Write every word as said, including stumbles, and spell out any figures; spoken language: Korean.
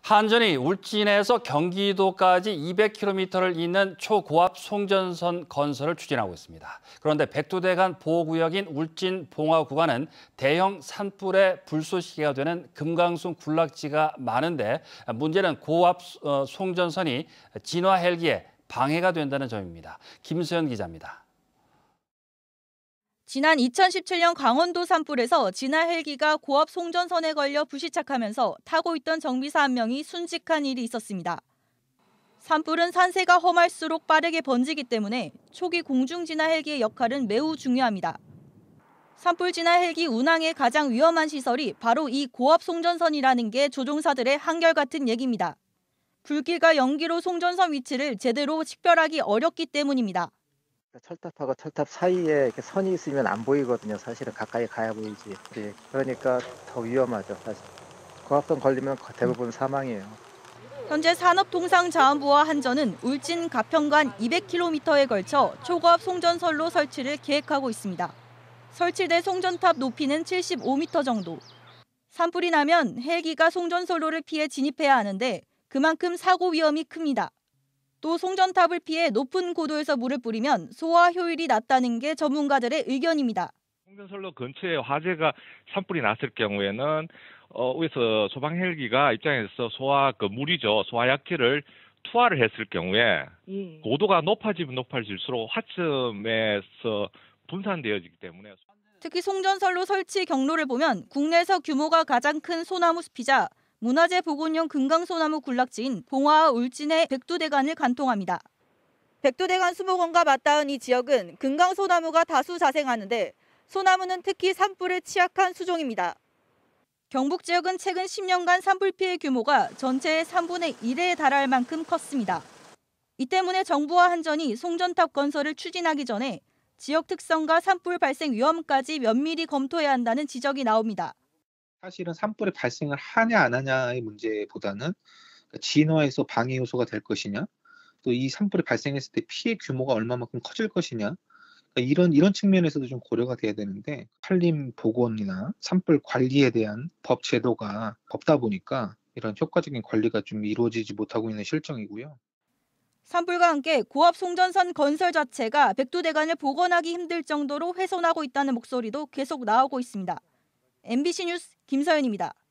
한전이 울진에서 경기도까지 이백 킬로미터를 잇는 초고압 송전선 건설을 추진하고 있습니다. 그런데 백두대간 보호구역인 울진 봉화 구간은 대형 산불의 불쏘시개가 되는 금강송 군락지가 많은데 문제는 고압 송전선이 진화 헬기에 방해가 된다는 점입니다. 김수현 기자입니다. 지난 이천십칠 년 강원도 산불에서 진화 헬기가 고압 송전선에 걸려 불시착하면서 타고 있던 정비사 한 명이 순직한 일이 있었습니다. 산불은 산세가 험할수록 빠르게 번지기 때문에 초기 공중 진화 헬기의 역할은 매우 중요합니다. 산불 진화 헬기 운항의 가장 위험한 시설이 바로 이 고압 송전선이라는 게 조종사들의 한결같은 얘기입니다. 불길과 연기로 송전선 위치를 제대로 식별하기 어렵기 때문입니다. 철탑하고 철탑 사이에 이렇게 선이 있으면 안 보이거든요. 사실은 가까이 가야 보이지. 예, 그러니까 더 위험하죠. 사실. 고압선 걸리면 대부분 사망이에요. 현재 산업통상자원부와 한전은 울진 가평간 이백 킬로미터에 걸쳐 초고압 송전선로 설치를 계획하고 있습니다. 설치될 송전탑 높이는 칠십오 미터 정도. 산불이 나면 헬기가 송전선로를 피해 진입해야 하는데 그만큼 사고 위험이 큽니다. 또 송전탑을 피해 높은 고도에서 물을 뿌리면 소화 효율이 낮다는 게 전문가들의 의견입니다. 송전선로 근처에 화재가 산불이 났을 경우에는 어, 여기서 소방 헬기가 입장에서 소화 그 물이죠 소화약질을 투하를 했을 경우에 예. 고도가 높아지면 높아질수록 화점에서 분산되어지기 때문에 특히 송전선로 설치 경로를 보면 국내에서 규모가 가장 큰 소나무 숲이자 문화재 복원용 금강소나무 군락지인 봉화와 울진의 백두대간을 관통합니다. 백두대간 수목원과 맞닿은 이 지역은 금강소나무가 다수 자생하는데 소나무는 특히 산불에 취약한 수종입니다. 경북 지역은 최근 십 년간 산불 피해 규모가 전체의 삼분의 일에 달할 만큼 컸습니다. 이 때문에 정부와 한전이 송전탑 건설을 추진하기 전에 지역 특성과 산불 발생 위험까지 면밀히 검토해야 한다는 지적이 나옵니다. 사실은 산불이 발생을 하냐 안 하냐의 문제보다는 진화에서 방해 요소가 될 것이냐, 또 이 산불이 발생했을 때 피해 규모가 얼마만큼 커질 것이냐, 이런 이런 측면에서도 좀 고려가 돼야 되는데 산림 복원이나 산불 관리에 대한 법 제도가 없다 보니까 이런 효과적인 관리가 좀 이루어지지 못하고 있는 실정이고요. 산불과 함께 고압 송전선 건설 자체가 백두대간을 복원하기 힘들 정도로 훼손하고 있다는 목소리도 계속 나오고 있습니다. 엠비씨 뉴스 김서연입니다.